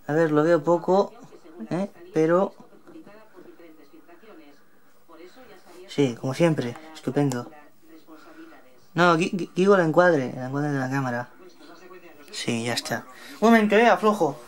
A ver, lo veo poco, pero... Sí, como siempre, estupendo. No, digo el encuadre de la cámara. Sí, ya está. Un momento, aflojo.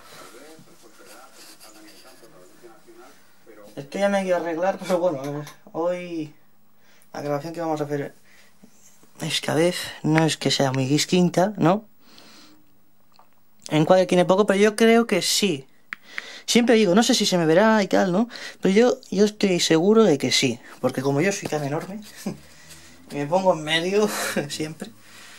Esto ya me hay que arreglar, pero bueno, a ver, hoy la grabación que vamos a hacer esta vez no es que sea muy distinta, ¿no? El encuadre tiene poco, pero yo creo que sí. Siempre digo, no sé si se me verá y tal, ¿no? Pero yo estoy seguro de que sí, porque como yo soy tan enorme, me pongo en medio siempre.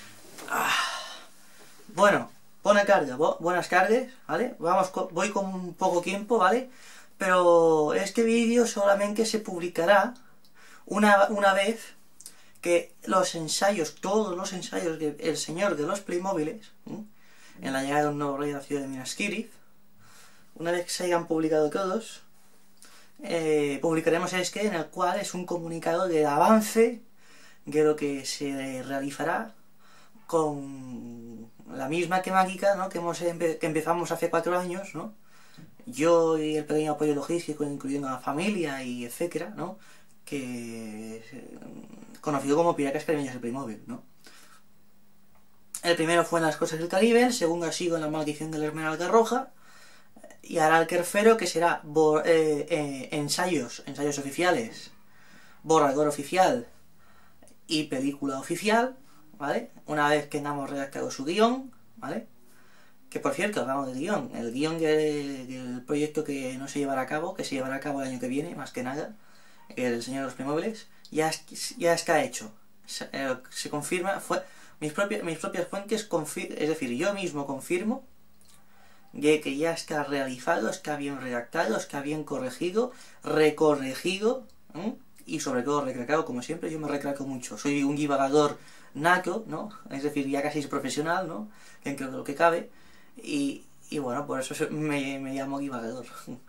Bueno, buena carga, buenas cargas, ¿vale? Voy con poco tiempo, ¿vale? Pero este vídeo solamente se publicará una vez que los ensayos, todos los ensayos del señor de los Playmóviles, en la llegada de un nuevo rey de la ciudad de Minas Tirith, una vez que se hayan publicado todos, publicaremos este, en el cual es un comunicado de avance de lo que se realizará con la misma temática, ¿no? que empezamos hace 4 años, ¿no? Yo y el pequeño apoyo logístico, incluyendo a la familia y etcétera, ¿no? Que conocido como Piratas Caribeños del Playmobil, ¿no? El primero fue en Las Costas del Caribe, el segundo ha sido en La Maldición de la Esmeralda Roja, y ahora el tercero, que será ensayos oficiales, borrador oficial y película oficial, ¿vale? Una vez que tengamos redactado su guión, ¿vale? Que por cierto, hablamos del guión, el guión del proyecto que no se llevará a cabo, que se llevará a cabo el año que viene, más que nada, el Señor de los Playmóviles, ya está hecho. Se confirma, mis propias fuentes es decir, yo mismo confirmo de que ya está realizado, está bien redactado, está bien corregido, recorregido, y sobre todo recalcado, como siempre. Yo me recalco mucho, soy un divagador nato, ¿no? Es decir, ya casi es profesional, ¿no? Dentro de lo que cabe, y bueno, por eso me llamo divagador.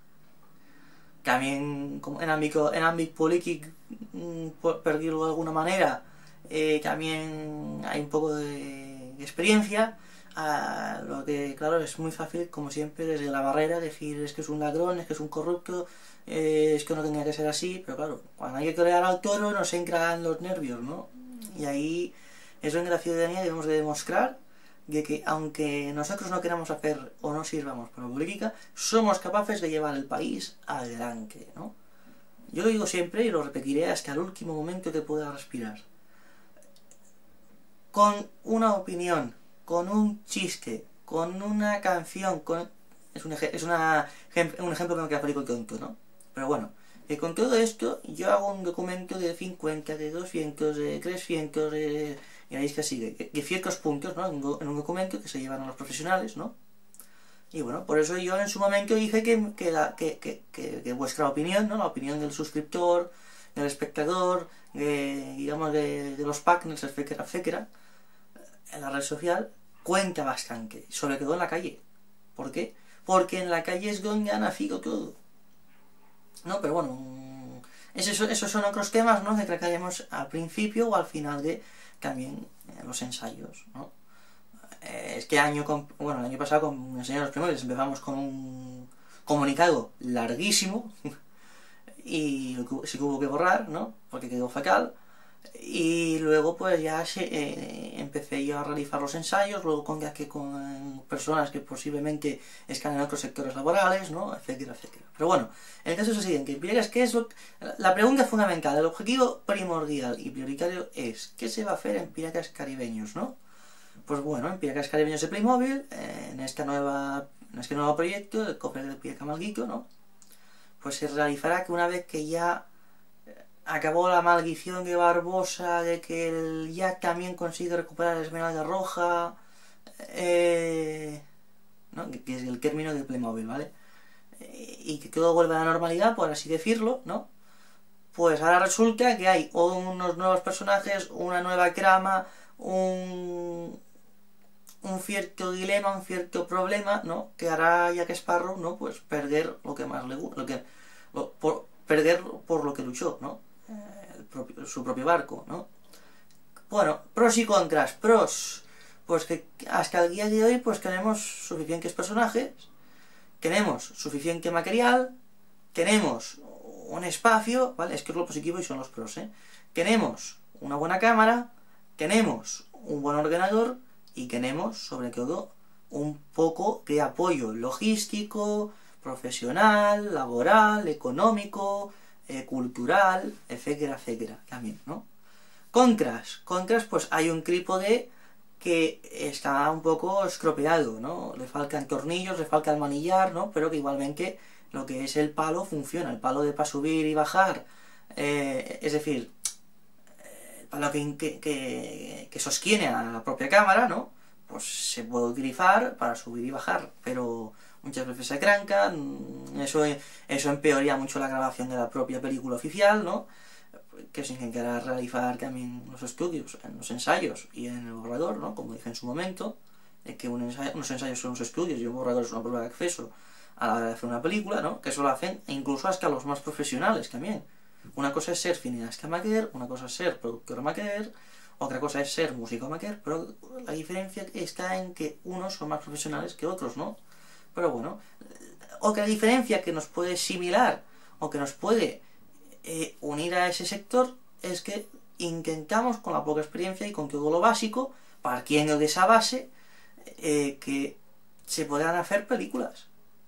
También en ámbito político, por decirlo de alguna manera, también hay un poco de experiencia. Lo que, claro, es muy fácil, como siempre, desde la barrera, decir es que es un ladrón, es que es un corrupto, es que no tenía que ser así, pero claro, cuando hay que torear al toro nos entran los nervios, ¿no? Y ahí es donde la ciudadanía debemos de demostrar de que, aunque nosotros no queramos hacer o no sirvamos para la política, somos capaces de llevar el país adelante, ¿no? Yo lo digo siempre y lo repetiré hasta el último momento que pueda respirar. Con una opinión, con un chiste, con una canción, es un ejemplo que me queda parico tonto, ¿no? Pero bueno, con todo esto yo hago un documento de 50, de 200, de 300, y veis que así, de ciertos puntos, ¿no? En un documento que se llevan a los profesionales, ¿no? Y bueno, por eso yo en su momento dije que vuestra opinión, ¿no? La opinión del suscriptor, del espectador, digamos de los partners, etcétera, etcétera, en la red social, cuenta bastante, sobre todo en la calle. ¿Por qué? Porque en la calle es donde ha nacido todo. No, pero bueno, esos son otros temas, ¿no? Que trataremos al principio o al final de también los ensayos, ¿no? El año pasado con el Señor de los Playmóviles empezamos con un comunicado larguísimo y se tuvo que borrar, ¿no? Porque quedó fatal. Y luego pues ya empecé yo a realizar los ensayos, luego con personas que posiblemente están en otros sectores laborales, ¿no? Etcétera, etcétera. Pero bueno, el caso es el siguiente. ¿Qué es la pregunta fundamental, el objetivo primordial y prioritario es ¿qué se va a hacer en Piratas Caribeños, no? Pues bueno, en Piratas Caribeños de Playmobil, en este nuevo proyecto, el cofre del Pirata Maldito, ¿no? Pues se realizará que una vez que ya acabó la maldición de Barbosa, de que el Jack también consigue recuperar la Esmeralda Roja, ¿no? Que es el término del Playmobil, ¿vale? Y que todo vuelve a la normalidad, por así decirlo, ¿no? Pues ahora resulta que hay unos nuevos personajes, una nueva trama, un cierto dilema, un cierto problema, ¿no? Que hará a Jack Sparrow, ¿no? Pues perder lo que más le gusta, perder por lo que luchó, ¿no? Su propio barco, ¿no? Bueno, pros y contras. Pros, pues que hasta el día de hoy pues tenemos suficientes personajes tenemos suficiente material, tenemos un espacio, ¿vale? Es que es lo positivo y son los pros, ¿eh? Tenemos una buena cámara, tenemos un buen ordenador y tenemos, sobre todo, un poco de apoyo logístico, profesional, laboral, económico, cultural, etcétera, etcétera, también, ¿no? Contras, pues hay un trípode que está un poco estropeado, ¿no? Le faltan tornillos, le falta el manillar, ¿no? Pero que igualmente lo que es el palo funciona, el palo de para subir y bajar, es decir, el palo que sostiene a la propia cámara, ¿no? Pues se puede utilizar para subir y bajar, pero muchas veces se tranca, eso empeoraría mucho la grabación de la propia película oficial, ¿no? Que se intentará realizar también los estudios, en los ensayos y en el borrador, ¿no? Como dije en su momento, de que unos ensayos son los estudios y un borrador es una prueba de acceso a la hora de hacer una película, ¿no? Que eso lo hacen incluso hasta los más profesionales también. Una cosa es ser cineasta amateur, una cosa es ser productor amateur, otra cosa es ser músico amateur, pero la diferencia está en que unos son más profesionales que otros, ¿no? Pero bueno, otra diferencia que nos puede similar o que nos puede unir a ese sector es que intentamos con la poca experiencia y con todo lo básico, partiendo de esa base, que se puedan hacer películas.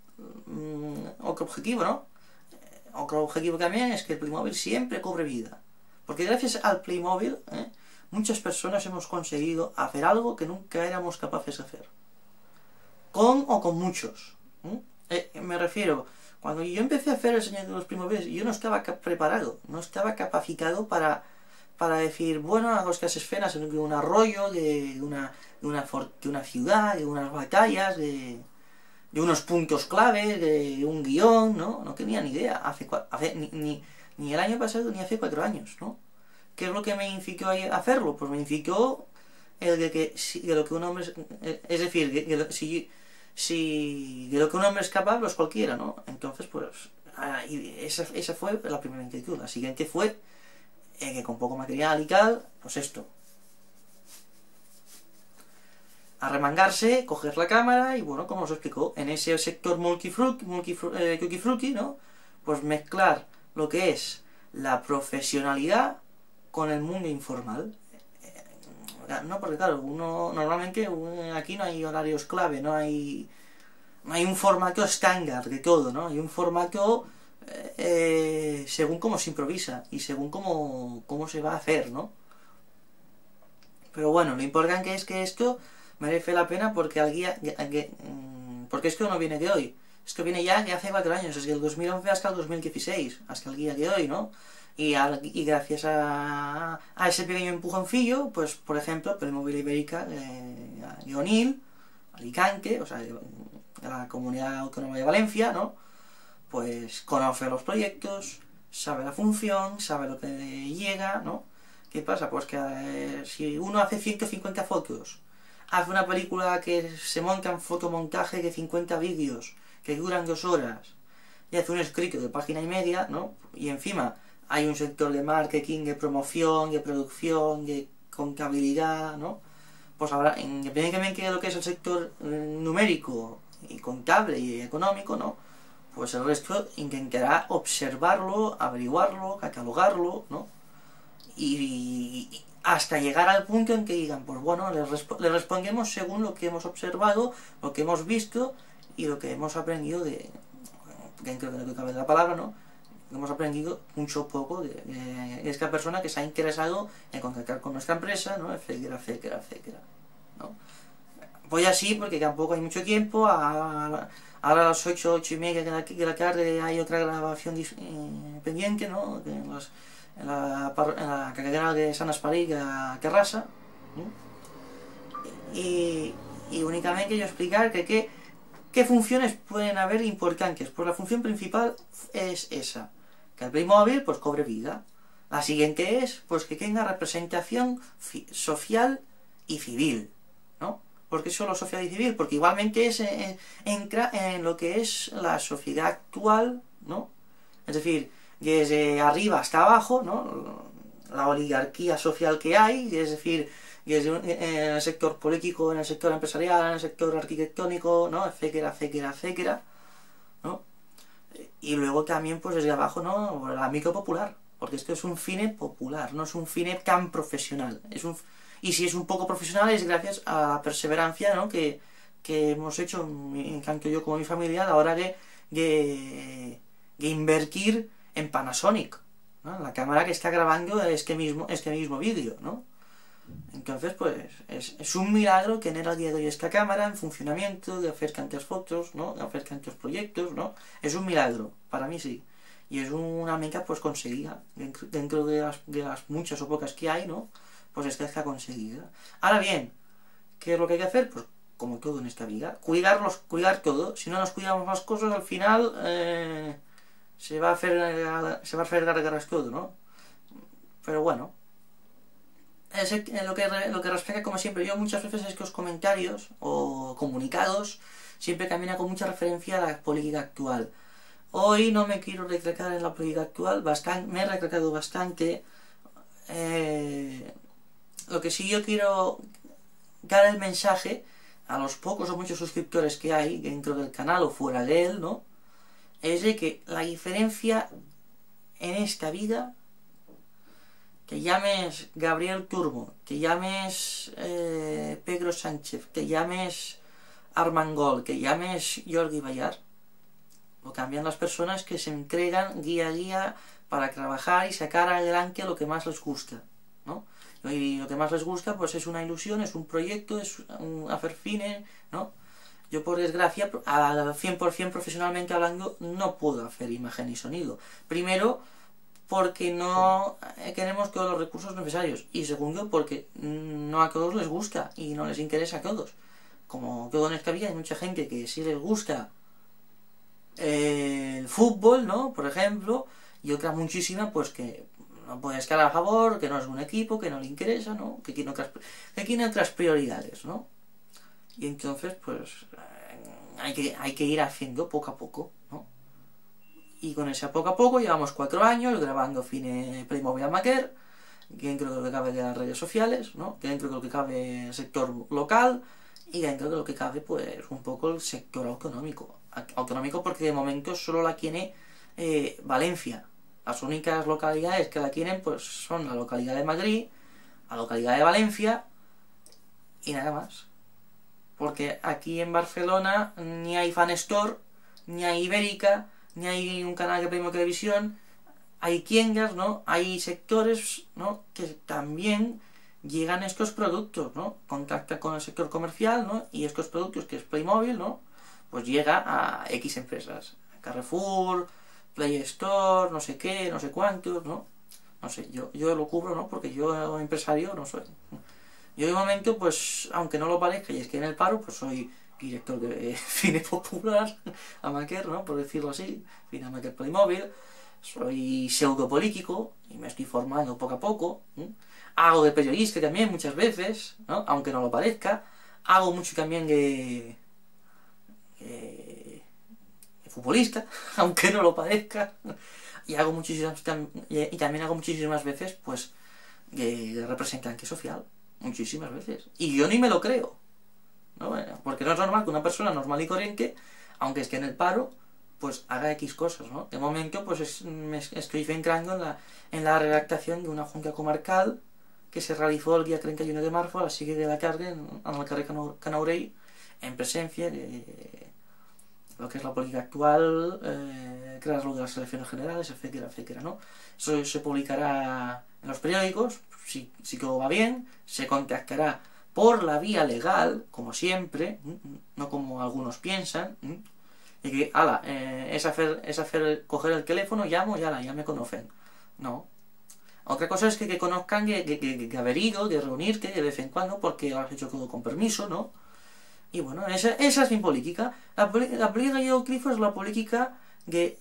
Otro objetivo, ¿no? Otro objetivo también es que el Playmobil siempre cobre vida. Porque gracias al Playmobil, muchas personas hemos conseguido hacer algo que nunca éramos capaces de hacer. Con o con muchos. Me refiero, cuando yo empecé a hacer el Señor de los Playmobil, yo no estaba preparado, no estaba capacitado para decir, bueno, hago estas escenas de un arroyo, de una ciudad, de unas batallas, de unos puntos claves, de un guión, ¿no? No tenía ni idea, ni el año pasado ni hace 4 años, ¿no? ¿Qué es lo que me incitó a hacerlo? Pues me incitó el de lo que un hombre es decir, si de lo que un hombre es capaz, pues cualquiera, ¿no? Entonces, pues, esa fue la primera inquietud. La siguiente fue que con poco material y tal, pues esto. Arremangarse, coger la cámara y, bueno, como os explicó, en ese sector cookie-fruki, ¿no? Pues mezclar lo que es la profesionalidad con el mundo informal. No, porque claro, normalmente aquí no hay horarios clave, no hay un formato estándar de todo, ¿no? Hay un formato según cómo se improvisa y según cómo se va a hacer, ¿no? Pero bueno, lo importante es que esto merece la pena porque porque esto no viene de hoy. Esto viene ya de hace 4 años, desde el 2011 hasta el 2016, hasta el día de hoy, ¿no? Y gracias a ese pequeño empujoncillo, pues, por ejemplo, Playmobil Ibérica de Onil, Alicante, o sea, de la Comunidad Autónoma de Valencia, ¿no? Pues conoce los proyectos, sabe la función, sabe lo que llega, ¿no? ¿Qué pasa? Pues que si uno hace 150 fotos, hace una película que se monta en fotomontaje de 50 vídeos, que duran 2 horas, y hace un escrito de página y media, ¿no? Y encima hay un sector de marketing, de promoción, de producción, de contabilidad, ¿no? Pues ahora, independientemente de lo que es el sector numérico y contable y económico, ¿no? Pues el resto intentará observarlo, averiguarlo, catalogarlo, ¿no? Y hasta llegar al punto en que digan, pues bueno, le respondemos según lo que hemos observado, lo que hemos visto y lo que hemos aprendido dentro de lo que cabe de la palabra, ¿no? Hemos aprendido mucho poco de esta persona que se ha interesado en contactar con nuestra empresa, ¿no? Etcétera, etcétera, etcétera, ¿no? Voy así porque tampoco hay mucho tiempo. Ahora a las 8:30 de la tarde hay otra grabación pendiente, ¿no? En la catedral de San Asparic a Terrassa, ¿no? Y únicamente yo explicar ¿qué funciones pueden haber importantes? Pues la función principal es esa, que el Playmobil pues cobre vida. La siguiente es pues que tenga representación social y civil, ¿no? ¿Por qué solo social y civil? Porque igualmente entra en lo que es la sociedad actual, ¿no? Es decir, desde arriba hasta abajo, ¿no? La oligarquía social que hay, es decir, en el sector político, en el sector empresarial, en el sector arquitectónico, ¿no? Etcétera, etcétera, etcétera, Y luego también, pues desde abajo, ¿no? La micro popular. Porque esto es un cine popular, no es un cine tan profesional. Y si es un poco profesional es gracias a la perseverancia, ¿no? que hemos hecho, tanto yo como mi familia, a la hora de invertir en Panasonic, ¿no? La cámara que está grabando este mismo vídeo, ¿no? Entonces, pues, es un milagro tener a día de hoy esta cámara en funcionamiento, de hacer tantas fotos, ¿no? De hacer tantos proyectos, ¿no? Es un milagro, para mí sí. Y es una meta, pues, conseguida. Dentro de las muchas o pocas que hay, ¿no? Pues esta está conseguida. Ahora bien, ¿qué es lo que hay que hacer? Pues, como todo en esta vida, cuidar todo. Si no nos cuidamos las cosas, al final, se va a hacer gargaras todo, ¿no? Pero bueno. Lo que respecta, como siempre, yo muchas veces es que los comentarios o comunicados siempre caminan con mucha referencia a la política actual. Hoy no me quiero retratar en la política actual, me he retratado bastante. Lo que sí yo quiero dar el mensaje a los pocos o muchos suscriptores que hay dentro del canal o fuera de él, ¿no? Es de que la diferencia en esta vida, que llames Gabriel Turbo, que llames Pedro Sánchez, que llames Armengol, que llames Jordi Bayar, lo cambian las personas que se entregan día a día para trabajar y sacar adelante lo que más les gusta, ¿no? Y lo que más les gusta, pues es una ilusión, es un proyecto, es hacer cine, ¿no? Yo, por desgracia, al 100% profesionalmente hablando, no puedo hacer imagen y sonido. Primero, porque no tenemos todos los recursos necesarios. Y segundo, porque no a todos les gusta y no les interesa a todos. Como todo en esta vida, hay mucha gente que sí les gusta el fútbol, ¿no? Por ejemplo, y otra muchísima, pues que no puede estar a favor, que no es un equipo, que no le interesa, ¿no? Que tiene otras prioridades, ¿no? Y entonces, pues, hay que ir haciendo poco a poco, ¿no? Y con ese poco a poco llevamos 4 años grabando cine Playmobil amateur, dentro de lo que cabe de las redes sociales, ¿no? Dentro de lo que cabe el sector local y dentro de lo que cabe, pues, un poco el sector autonómico. Autonómico porque de momento solo la tiene Valencia. Las únicas localidades que la tienen, pues, son la localidad de Madrid, la localidad de Valencia y nada más. Porque aquí en Barcelona ni hay Fan Store, ni hay Ibérica, ni hay un canal de Primo Televisión, hay tiendas, ¿no? Hay sectores, ¿no? Que también llegan estos productos, ¿no? Contacta con el sector comercial, ¿no? Y estos productos, que es Playmobil, ¿no? Pues llega a X empresas. Carrefour, Play Store, no sé qué, no sé cuántos, ¿no? No sé, yo lo cubro, ¿no? Porque yo empresario no soy. Yo de momento, pues, aunque no lo parezca y es que en el paro, pues soy director de cine popular, amateur, ¿no? Por decirlo así, cine amateur Playmobil. Soy pseudopolítico y me estoy formando poco a poco. Hago de periodista también muchas veces, ¿no? Aunque no lo parezca. Hago mucho también de futbolista, aunque no lo parezca. Y hago y también hago muchísimas veces, pues, de representante social. Muchísimas veces. Y yo ni me lo creo, ¿no? Porque no es normal que una persona normal y corriente, aunque esté en el paro, pues haga X cosas, ¿no? De momento, pues me estoy centrando en la redactación de una junta comarcal que se realizó el día 31 de marzo a las 7 de la tarde en el carrer Canaurey, en presencia de lo que es la política actual, tras lo de las elecciones generales, etcétera, etcétera, ¿no? Eso se publicará en los periódicos, si todo va bien, se contactará por la vía legal, como siempre, no como algunos piensan, y que, es coger el teléfono, llamo, ya me conocen. No. Otra cosa es que conozcan que haber ido, de reunirte de vez en cuando, porque lo has hecho todo con permiso, ¿no? Y bueno, esa es mi política. La política que yo utilizo es la política de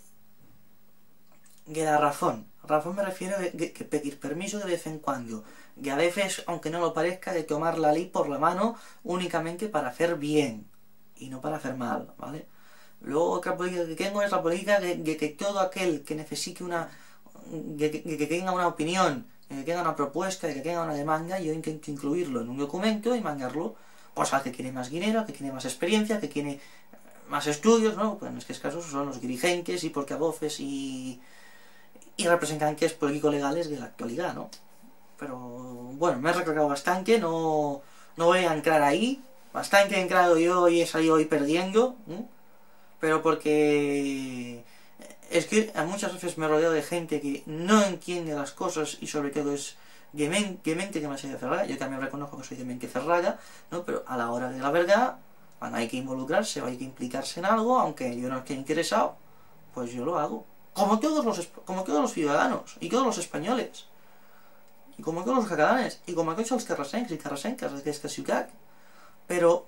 la razón. Razón me refiero a que pedir permiso de vez en cuando. Y a veces, aunque no lo parezca, de tomar la ley por la mano únicamente para hacer bien y no para hacer mal, ¿vale? Luego otra política que tengo es la política de que todo aquel que necesite que tenga una opinión, que tenga una propuesta, que tenga una demanda, yo intento incluirlo en un documento y mandarlo pues al que tiene más dinero, al que tiene más experiencia, al que tiene más estudios, ¿no? Pues en estos casos son los dirigentes y portavoces y representantes político-legales de la actualidad, ¿no? Pero bueno, me he recalcado bastante, no voy a entrar ahí. Bastante he entrado yo y he salido hoy perdiendo, ¿eh? Pero porque es que muchas veces me rodeo de gente que no entiende las cosas y sobre todo es de mente demasiado cerrada. Yo también reconozco que soy de mente cerrada, ¿no? Pero a la hora de la verdad, cuando hay que involucrarse o hay que implicarse en algo, aunque yo no esté interesado, pues yo lo hago. Como todos los ciudadanos y todos los españoles. Y como todos los catalanes. Y como tots els carrassencs y carrassenques d'aquesta ciutat. Pero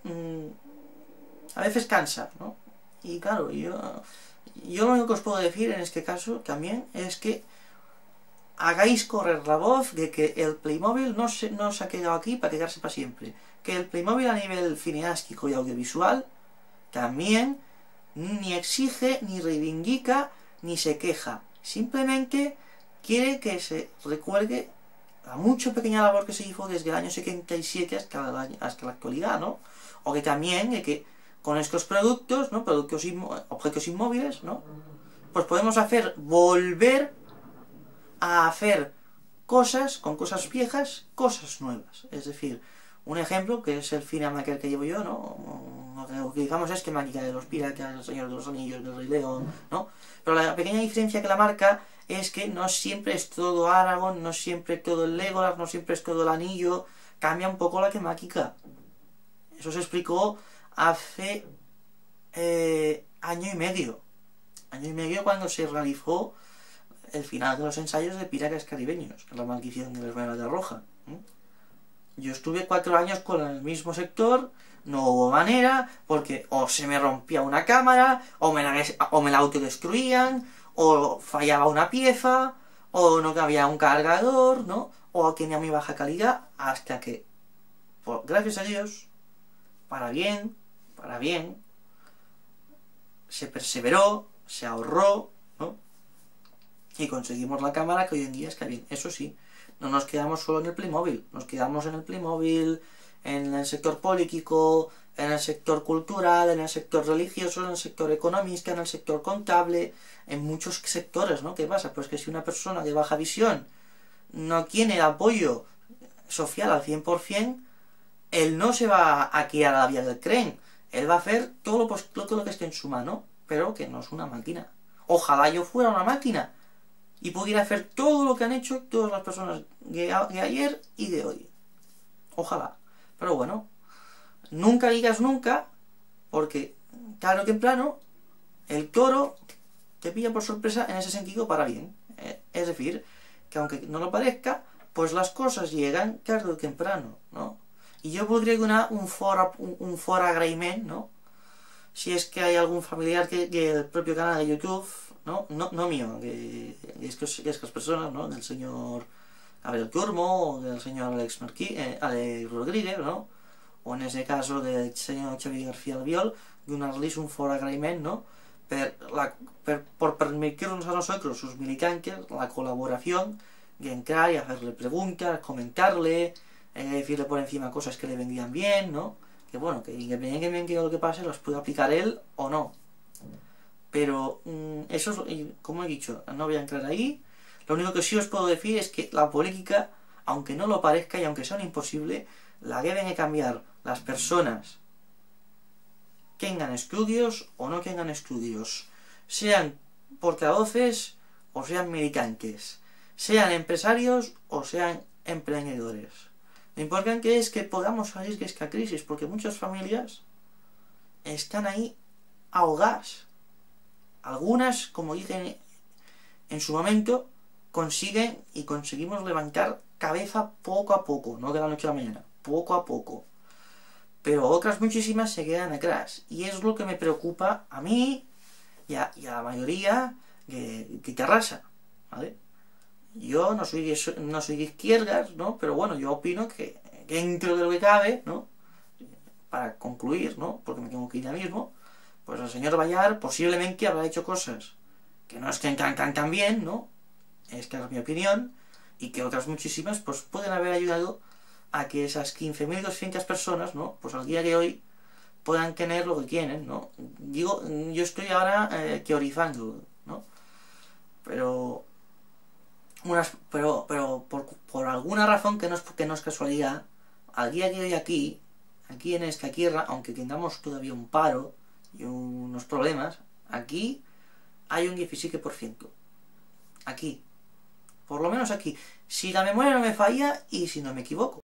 a veces cansa, ¿no? Y claro, yo lo único que os puedo decir en este caso también es que hagáis correr la voz de que el Playmobil no se ha quedado aquí para quedarse para siempre. Que el Playmobil a nivel cineástico y audiovisual también ni exige, ni reivindica, ni se queja. Simplemente quiere que se recuerde la mucho pequeña labor que se hizo desde el año 77 hasta la actualidad, ¿no? O que también que con estos productos, ¿no? Objetos inmóviles, ¿no? Pues podemos volver a hacer cosas, con cosas viejas, cosas nuevas. Es decir, un ejemplo, que es el Cinemaker que llevo yo, ¿no? Lo que digamos es que máquina de los piratas, el Señor de los Anillos, del Rey León, ¿no? Pero la pequeña diferencia que la marca es que no siempre es todo Aragorn, no siempre todo el Legolas, no siempre es todo el anillo, cambia un poco la temática. Eso se explicó hace año y medio. Año y medio cuando se realizó el final de los ensayos de Piratas Caribeños, la maldición de la Esmeralda Roja. Yo estuve 4 años con el mismo sector, no hubo manera, porque o se me rompía una cámara, o me la autodestruían, o fallaba una pieza, o no había un cargador, ¿no? O tenía muy baja calidad, hasta que, gracias a Dios, para bien, se perseveró, se ahorró, ¿no? Y conseguimos la cámara que hoy en día está bien. Eso sí, no nos quedamos solo en el Playmobil, nos quedamos en el Playmobil, en el sector político, en el sector cultural, en el sector religioso, en el sector economista, en el sector contable, en muchos sectores, ¿no? ¿Qué pasa? Pues que si una persona de baja visión no tiene apoyo social al 100%, él no se va a quedar a la vía del tren. Él va a hacer todo lo que esté en su mano, pero que no es una máquina. Ojalá yo fuera una máquina y pudiera hacer todo lo que han hecho todas las personas de ayer y de hoy. Ojalá. Pero bueno, nunca digas nunca, porque tarde o temprano el toro te pilla por sorpresa en ese sentido para bien. Es decir, que aunque no lo parezca, pues las cosas llegan tarde o temprano, ¿no? Y yo podría dar un fort agraïment, ¿no? Si es que hay algún familiar que el propio canal de YouTube, no mío, que estas personas, ¿no? Del señor Gabriel Turmo, o del señor Alex Rodríguez, ¿no? O en ese caso del señor Xavier García Albiol, donar-les un fort agraïment, ¿no? Por permitirnos a nosotros, sus militantes, la colaboración, de entrar y hacerle preguntas, comentarle, decirle por encima cosas que le vendrían bien, ¿no? Que bueno, que independientemente de lo que pase, los puede aplicar él o no. Pero eso es, como he dicho, no voy a entrar ahí. Lo único que sí os puedo decir es que la política, aunque no lo parezca y aunque sea un imposible, la deben de cambiar las personas, tengan estudios o no tengan estudios, sean portavoces o sean militantes, sean empresarios o sean emprendedores. Lo importante es que podamos salir de esta crisis, porque muchas familias están ahí ahogadas. Algunas, como dije en su momento, conseguimos levantar cabeza poco a poco, no de la noche a la mañana, poco a poco. Pero otras muchísimas se quedan atrás. Y es lo que me preocupa a mí y a la mayoría de Terrassa, ¿vale? Yo no soy de izquierdas, ¿no? Pero bueno, yo opino que dentro de lo que cabe, ¿no? Para concluir, ¿no? Porque me tengo que ir ya mismo, pues el señor Ballar posiblemente habrá hecho cosas que no estén tan bien, ¿no? Esta es mi opinión, y que otras muchísimas, pues pueden haber ayudado a que esas 15.200 personas, ¿no? Pues al día de hoy puedan tener lo que quieren, ¿no? Digo, yo estoy ahora teorizando, ¿no? Pero por alguna razón que no es casualidad, al día que hoy aquí en esta tierra, aunque tengamos todavía un paro y unos problemas, aquí hay un 17%. Aquí. Por lo menos aquí. Si la memoria no me falla y si no me equivoco.